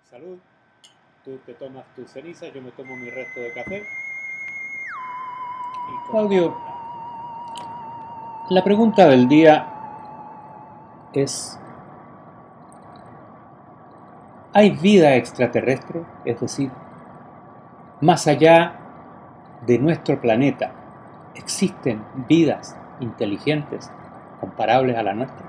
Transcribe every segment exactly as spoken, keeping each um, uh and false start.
Salud. Tú te tomas tu ceniza, yo me tomo mi resto de café. Y Claudio, la pregunta del día es, ¿hay vida extraterrestre? Es decir, más allá de nuestro planeta, ¿existen vidas inteligentes comparables a la nuestra?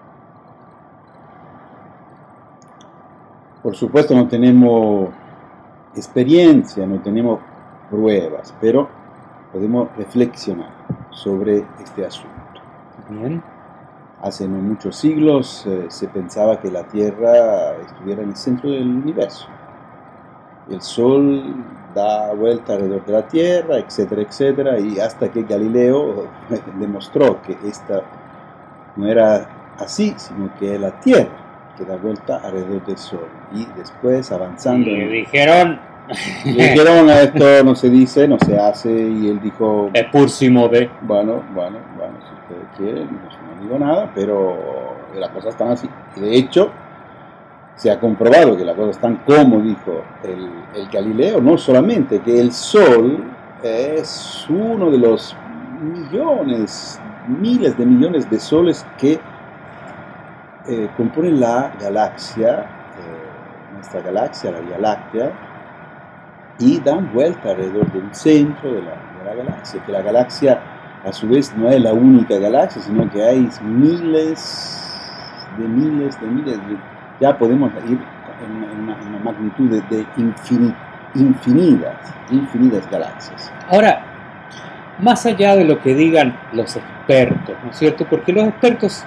Por supuesto no tenemos experiencia, no tenemos pruebas, pero podemos reflexionar sobre este asunto. Bien. Hace no muchos siglos eh, se pensaba que la Tierra estuviera en el centro del universo. El Sol da vuelta alrededor de la Tierra, etcétera, etcétera, y hasta que Galileo demostró que esta no era así, sino que es la Tierra que da vuelta alrededor del Sol. Y después avanzando... le en... dijeron... Le dijeron, esto no se dice, no se hace, y él dijo... Es pur si move. Bueno, bueno, bueno, si ustedes quieren, no, no digo nada, pero las cosas están así. Y de hecho, se ha comprobado que las cosas están como dijo el, el Galileo, no solamente que el Sol es uno de los millones, miles de millones de soles que eh, componen la galaxia, eh, nuestra galaxia, la Vía Láctea, y dan vuelta alrededor del centro de la, de la galaxia, que la galaxia a su vez no es la única galaxia, sino que hay miles de miles de miles de, ya podemos ir en, en, una, en una magnitud de, de infin, infinitas, infinitas galaxias. Ahora, más allá de lo que digan los expertos, ¿no es cierto? Porque los expertos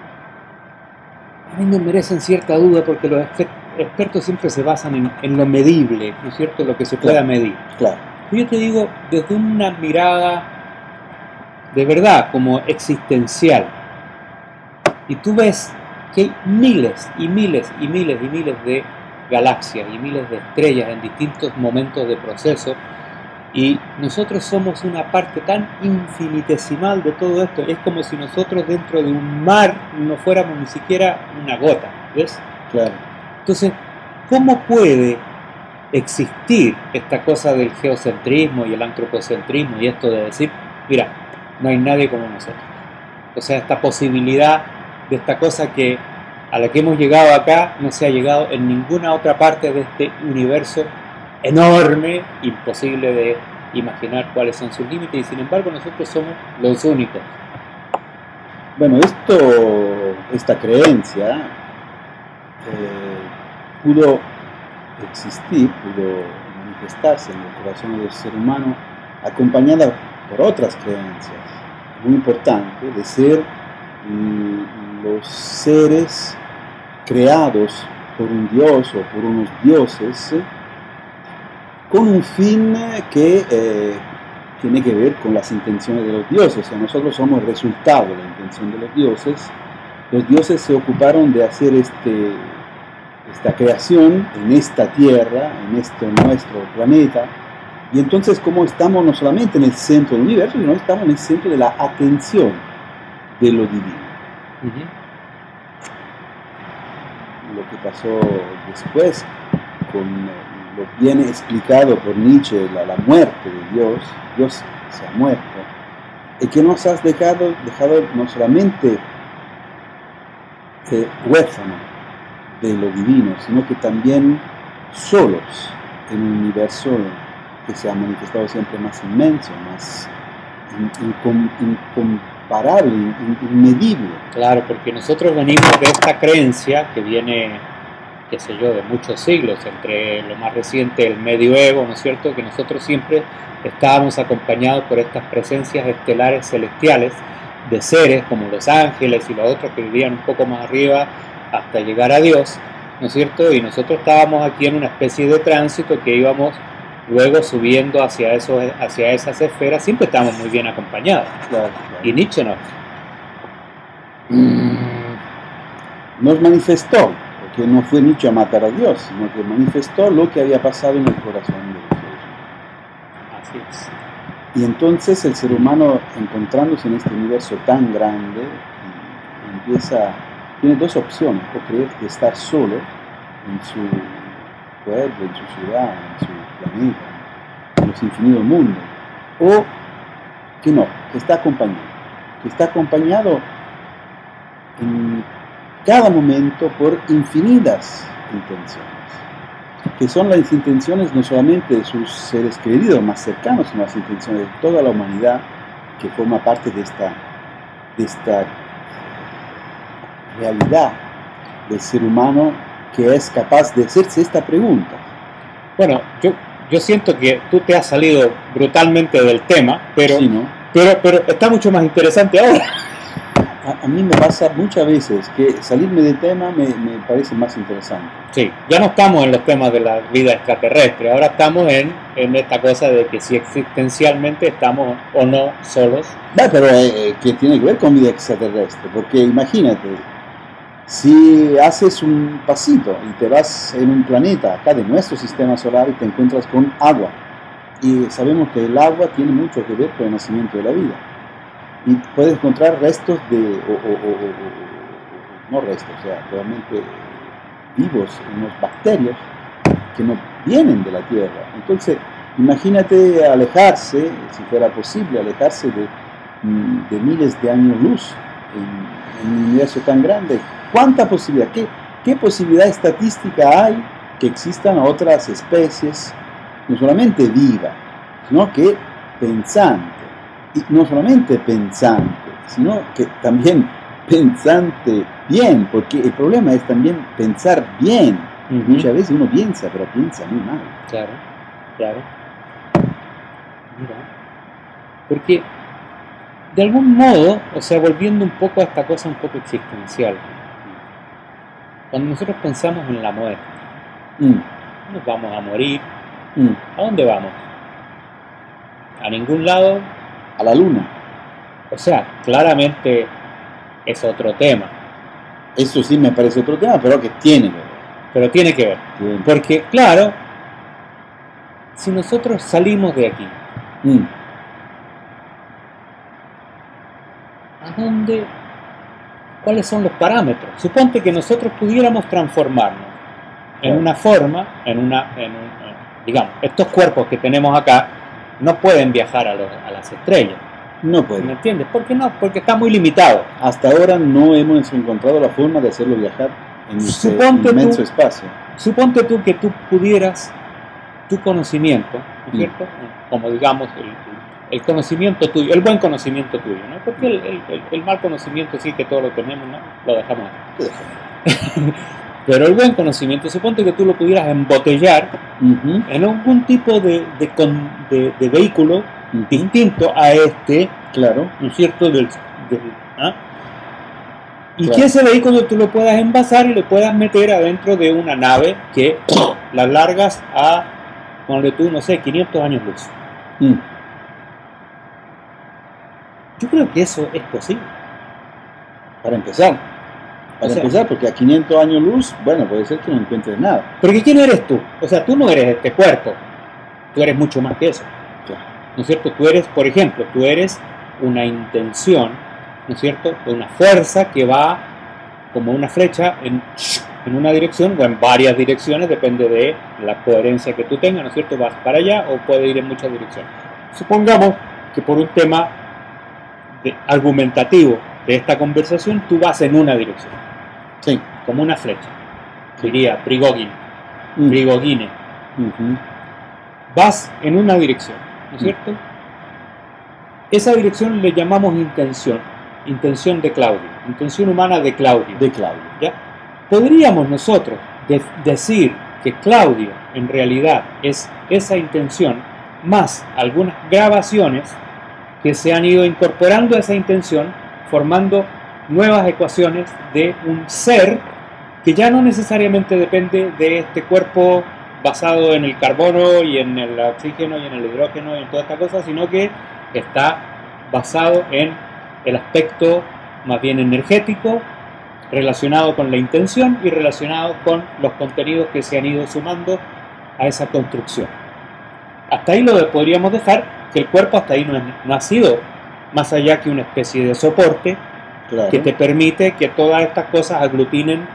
a mí me merecen cierta duda, porque los expertos siempre se basan en, en lo medible, ¿no es cierto? Lo que se pueda claro, medir. Claro. Yo te digo desde una mirada de verdad, como existencial, y tú ves que hay miles y miles y miles y miles de galaxias y miles de estrellas en distintos momentos de proceso, y nosotros somos una parte tan infinitesimal de todo esto. Es como si nosotros dentro de un mar no fuéramos ni siquiera una gota, ¿ves? Claro. Entonces, ¿cómo puede existir esta cosa del geocentrismo y el antropocentrismo y esto de decir, mira, no hay nadie como nosotros? O sea, esta posibilidad de esta cosa que a la que hemos llegado acá no se ha llegado en ninguna otra parte de este universo enorme, imposible de imaginar cuáles son sus límites, y sin embargo nosotros somos los únicos. Bueno, esto, esta creencia eh, pudo existir, pudo manifestarse en el corazón del ser humano, acompañada por otras creencias muy importantes de ser mm, los seres creados por un dios o por unos dioses, ¿eh? con un fin que eh, tiene que ver con las intenciones de los dioses. O sea, nosotros somos el resultado de la intención de los dioses. Los dioses se ocuparon de hacer este, esta creación en esta tierra, en este nuestro planeta. Y entonces, como estamos no solamente en el centro del universo, sino estamos en el centro de la atención de lo divino. Uh-huh. Lo que pasó después con lo viene explicado por Nietzsche, la, la muerte de Dios, Dios se ha muerto, y que nos has dejado, dejado no solamente eh, huérfano de lo divino, sino que también solos en un universo que se ha manifestado siempre más inmenso, más incom, incomparable, in, inmedible. Claro, porque nosotros venimos de esta creencia que viene, qué sé yo, de muchos siglos, entre lo más reciente, el medioevo, ¿no es cierto?, que nosotros siempre estábamos acompañados por estas presencias estelares celestiales de seres como los ángeles y los otros que vivían un poco más arriba hasta llegar a Dios, ¿no es cierto?, y nosotros estábamos aquí en una especie de tránsito que íbamos luego subiendo hacia, esos, hacia esas esferas. Siempre estábamos muy bien acompañados. Claro, claro. Y Nietzsche no. Nos manifestó, que no fue Nietzsche a matar a Dios, sino que manifestó lo que había pasado en el corazón de los seres humanos. Así es. Y entonces el ser humano, encontrándose en este universo tan grande, empieza, tiene dos opciones: o creer que estar solo en su pueblo, en su ciudad, en su planeta, en los infinitos mundos. O que no, que está acompañado, que está acompañado en cada momento por infinitas intenciones, que son las intenciones no solamente de sus seres queridos más cercanos, sino las intenciones de toda la humanidad que forma parte de esta, de esta realidad del ser humano que es capaz de hacerse esta pregunta. Bueno, yo, yo siento que tú te has salido brutalmente del tema, pero, Sí, ¿no? pero, pero está mucho más interesante ahora. A, a mí me pasa muchas veces que salirme del tema me, me parece más interesante. Sí, ya no estamos en los temas de la vida extraterrestre, ahora estamos en, en esta cosa de que si existencialmente estamos o no solos. Va, pero eh, que tiene que ver con vida extraterrestre, porque imagínate, si haces un pasito y te vas en un planeta acá de nuestro sistema solar y te encuentras con agua, y sabemos que el agua tiene mucho que ver con el nacimiento de la vida, y puedes encontrar restos de, o, o, o, o no restos, o sea, realmente vivos, unos bacterios que no vienen de la Tierra. Entonces, imagínate alejarse, si fuera posible, alejarse de, de miles de años luz en, en un universo tan grande. ¿Cuánta posibilidad? ¿Qué, qué posibilidad estadística hay que existan otras especies, no solamente vivas, sino que pensantes? Y no solamente pensante, sino que también pensante bien, porque el problema es también pensar bien. Uh-huh. Muchas veces uno piensa, pero piensa muy mal. Claro, claro. Mira, porque de algún modo, o sea, volviendo un poco a esta cosa un poco existencial, cuando nosotros pensamos en la muerte, Mm. nos vamos a morir, Mm. ¿a dónde vamos? A ningún lado. A la luna. O sea, claramente es otro tema, Eso sí me parece otro tema, pero que tiene que ver. pero tiene que ver. Tiene- Porque, claro, si nosotros salimos de aquí, Mm. ¿a dónde? ¿Cuáles son los parámetros? Suponte que nosotros pudiéramos transformarnos en Claro. una forma, en una, en un, en- digamos, estos cuerpos que tenemos acá no pueden viajar a, los, a las estrellas, No ¿me puede. entiendes? ¿Por qué no? Porque está muy limitado. Hasta ahora no hemos encontrado la forma de hacerlo viajar en este Suponte inmenso tú- espacio. Suponte tú que tú pudieras, tu conocimiento, ¿no es Mm. cierto? Como digamos, el, el conocimiento tuyo, el buen conocimiento tuyo, ¿no? Porque el, el- el- el mal conocimiento sí que todos lo tenemos, ¿no? Lo dejamos aquí. Pero el buen conocimiento, suponte que tú lo pudieras embotellar Ujú. en algún tipo de, de, con- de- de vehículo Ujú. distinto a este, Claro. ¿no es cierto? Del, del- ¿ah? Y Claro. que ese vehículo tú lo puedas envasar y lo puedas meter adentro de una nave que la largas a, ponle tú, no sé, quinientos años luz. Mm. Yo creo que eso es posible. Para empezar. Para O sea- empezar, porque a quinientos años luz, bueno, puede ser que no encuentres nada. Porque ¿quién eres tú? O sea, tú no eres este cuerpo. Tú eres mucho más que eso. Claro. ¿No es cierto? Tú eres, por ejemplo, tú eres una intención, ¿no es cierto? Una fuerza que va como una flecha en, en una dirección o en varias direcciones, depende de la coherencia que tú tengas, ¿no es cierto? Vas para allá o puede ir en muchas direcciones. Supongamos que por un tema de- argumentativo de esta conversación, tú vas en una dirección, Sí. como una flecha. Diría Prigogine, Mm. Prigogine. Ujú. Vas en una dirección, ¿no es cierto? Esa dirección le llamamos intención, intención de Claudio, intención humana de Claudio. De Claudio. ¿Ya? Podríamos nosotros de- decir que Claudio en realidad es esa intención más algunas grabaciones que se han ido incorporando a esa intención, formando nuevas ecuaciones de un ser que ya no necesariamente depende de este cuerpo basado en el carbono y en el oxígeno y en el hidrógeno y en toda esta cosa, sino que está basado en el aspecto más bien energético, relacionado con la intención y relacionado con los contenidos que se han ido sumando a esa construcción. Hasta ahí lo podríamos dejar, que el cuerpo hasta ahí no, es, no ha sido más allá que una especie de soporte Claro. que te permite que todas estas cosas aglutinen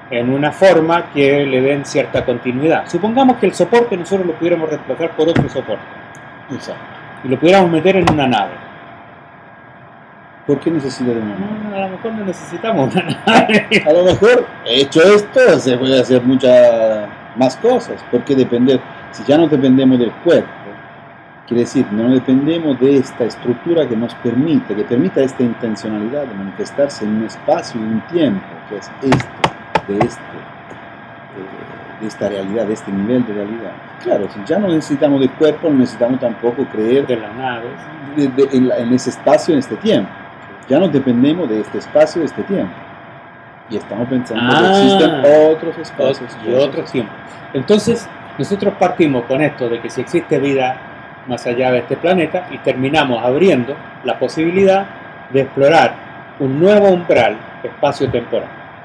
en una forma que le den cierta continuidad. Supongamos que el soporte nosotros lo pudiéramos reemplazar por otro soporte. Exacto. Y lo pudiéramos meter en una nave. ¿Por qué necesita de una nave? No, a lo mejor no necesitamos una nave. A lo mejor, hecho esto, se puede hacer muchas más cosas. ¿Por qué depender? Si ya no dependemos del cuerpo, quiere decir, no dependemos de esta estructura que nos permite, que permita esta intencionalidad de manifestarse en un espacio y un tiempo, que es esto, de, este, de esta realidad, de este nivel de realidad. Claro, si ya no necesitamos del cuerpo, no necesitamos tampoco creer De las naves. de, de, en, la, en ese espacio, en este tiempo. Ya no dependemos de este espacio, de este tiempo. Y estamos pensando Ah, que existen otros espacios y otros tiempos. Entonces, nosotros partimos con esto de que si existe vida más allá de este planeta y terminamos abriendo la posibilidad de explorar un nuevo umbral espacio-temporal.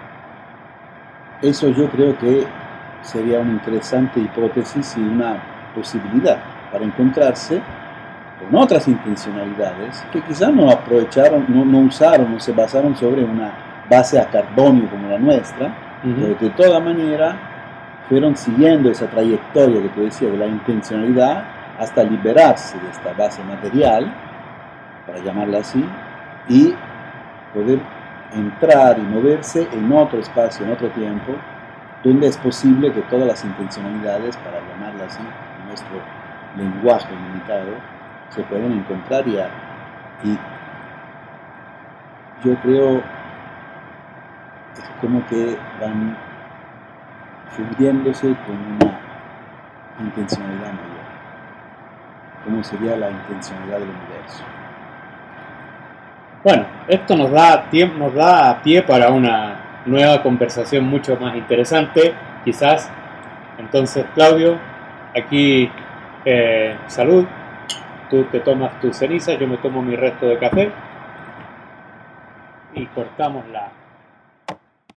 Eso yo creo que sería una interesante hipótesis y una posibilidad para encontrarse con otras intencionalidades que quizás no aprovecharon, no, no usaron, no se basaron sobre una base a carbonio como la nuestra, uh-huh. pero de toda manera fueron siguiendo esa trayectoria que tú decías de la intencionalidad hasta liberarse de esta base material, para llamarla así, y poder entrar y moverse en otro espacio, en otro tiempo, donde es posible que todas las intencionalidades, para llamarla así, en nuestro lenguaje limitado, se pueden encontrar y, y yo creo es como que van fundiéndose con una intencionalidad mayor. ¿Cómo sería la intencionalidad del universo? Bueno, esto nos da, tiempo, nos da pie para una nueva conversación mucho más interesante, quizás. Entonces, Claudio, aquí eh, salud. Tú te tomas tu ceniza, yo me tomo mi resto de café y cortamos la...